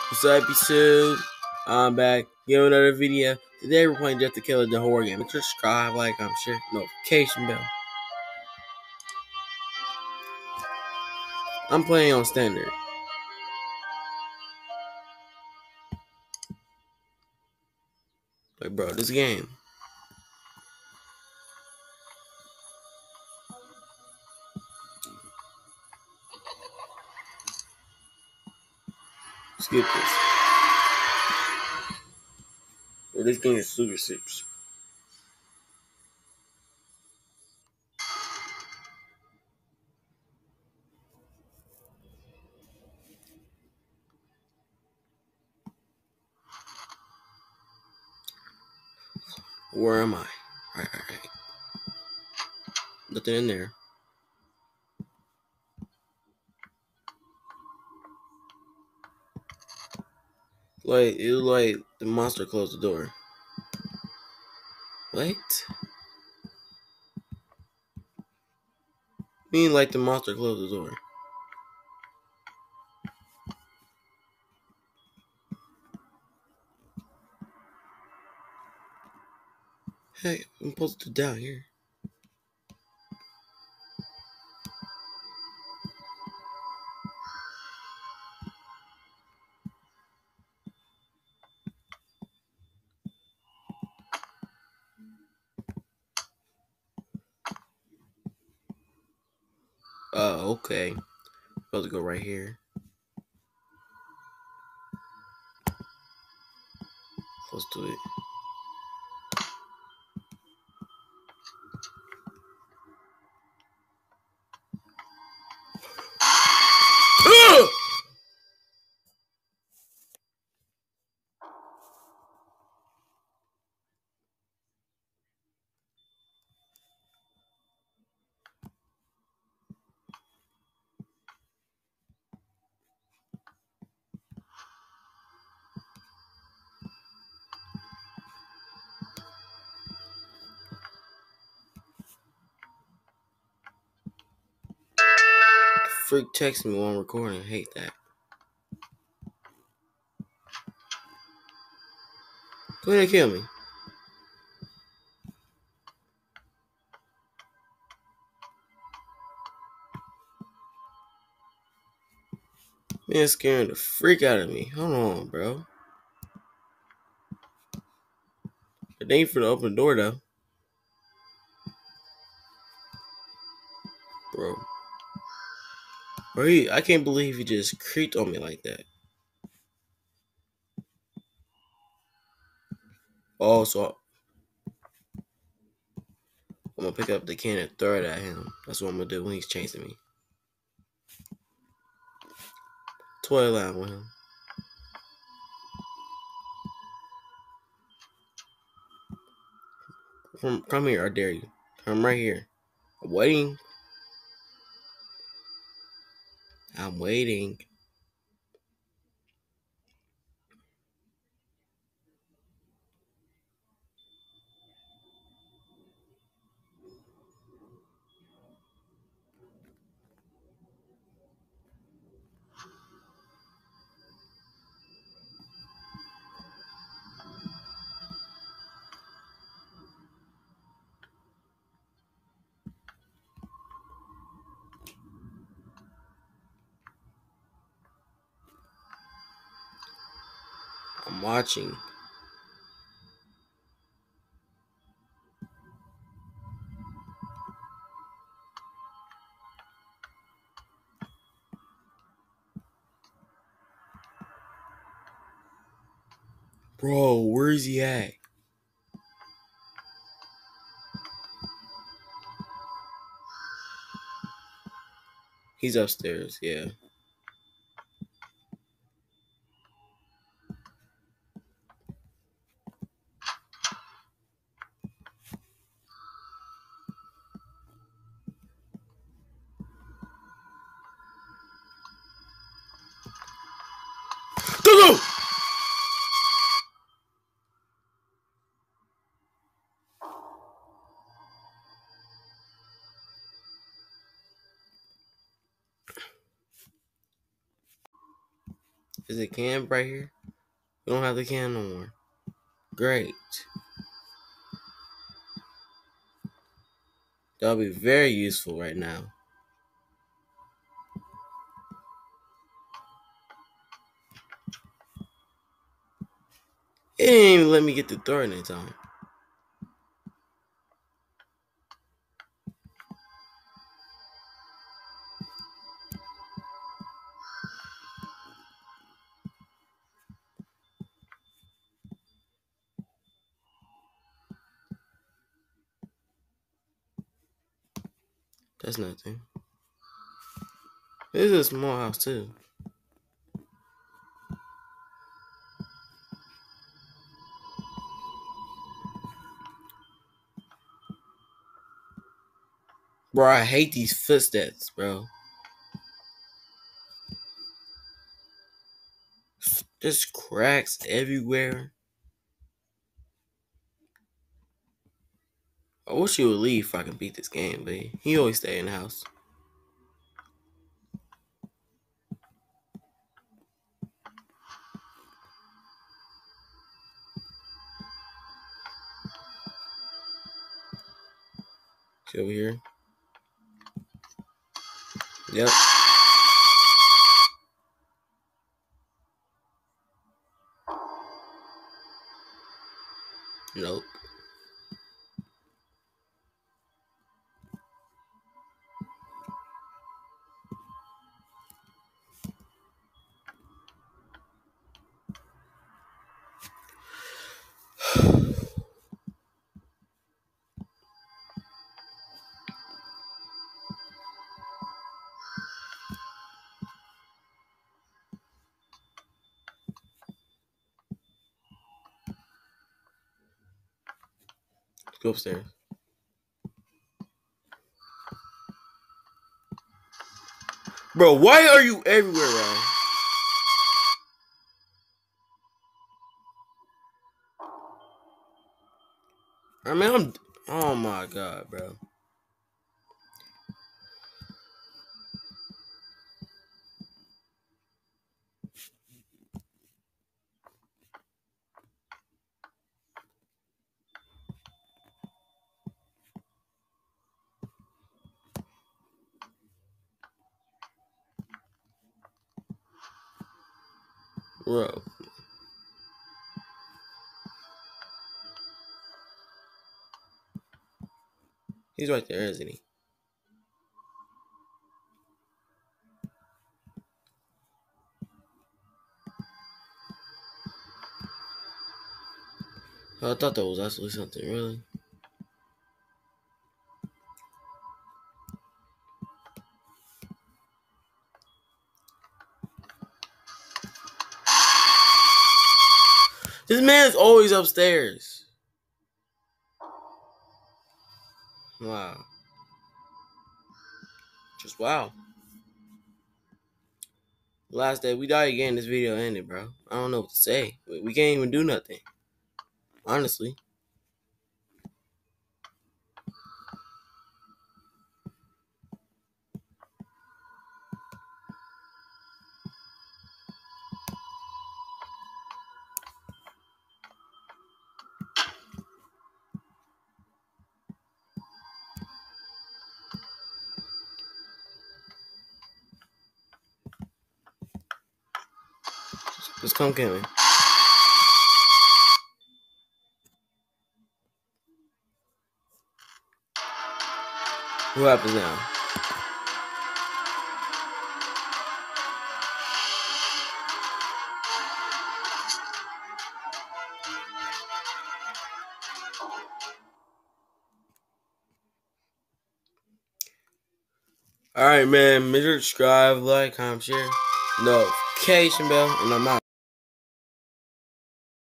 What's up, YouTube? I'm back. Give another video. Today we're playing Just to Kill the horror game. Make sure to subscribe, like, share, notification bell. I'm playing on standard. Like, bro, this game. Skip this. Bro, this game is super serious. Where am I? Right. Nothing in there. It was like the monster closed the door. What? Mean like the monster closed the door. Hey, I'm supposed to down here. Oh, okay. Supposed to go right here. Close to it. Freak text me while I'm recording. I hate that. Go ahead and kill me. Man, scaring the freak out of me. Hold on, bro. It ain't for the open door, though. Bro. I can't believe he just creeped on me like that. Oh, so I'm gonna pick up the can and throw it at him. That's what I'm gonna do when he's chasing me. Toy line with him. Come here, I dare you. Come right here. I'm waiting. I'm waiting. I'm watching. Bro, where is he at? He's upstairs, yeah. Go! Is it can right here? We don't have the can no more. Great. That'll be very useful right now. It didn't even let me get the door in time. That's nothing. This is a small house too. Bro, I hate these footsteps, bro. Just cracks everywhere. I wish he would leave if I can beat this game, but he always stay in the house. See over here? Yep. Nope. Let's go upstairs. Bro, why are you everywhere, bro? I mean, oh my god, bro. Bro. He's right there, isn't he? I thought that was actually something, really. This man's always upstairs. Wow. Just wow. Last day we died again. This video ended, bro. I don't know what to say. We can't even do nothing. Honestly. Just come get me. What happens now? Alright, man. Make sure to subscribe, like, comment, share, notification bell, and I'm out.